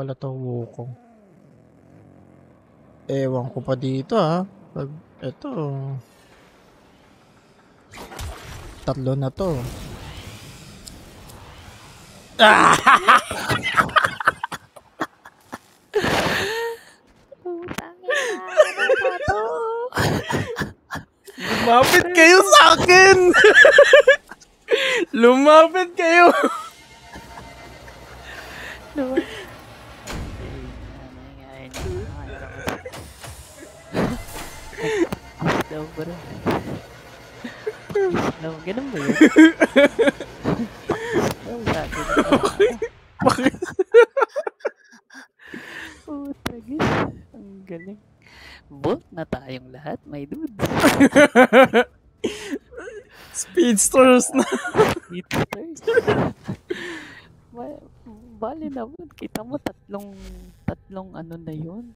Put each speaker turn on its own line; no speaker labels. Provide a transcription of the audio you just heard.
Pala to wukong. Ewan ko pa dito ha. Pag ito. Tatlo na to. Lumapit kayo sa akin! Lumapit kayo!
Daw bro. Daw, ganun ba yun? Daw, sabi na.
Bakit?
Puta, guys. Ang galing. Volt na tayong lahat, my dude.
Speedsters na.
Speedsters. Bali naman, kita mo tatlong ano na yun.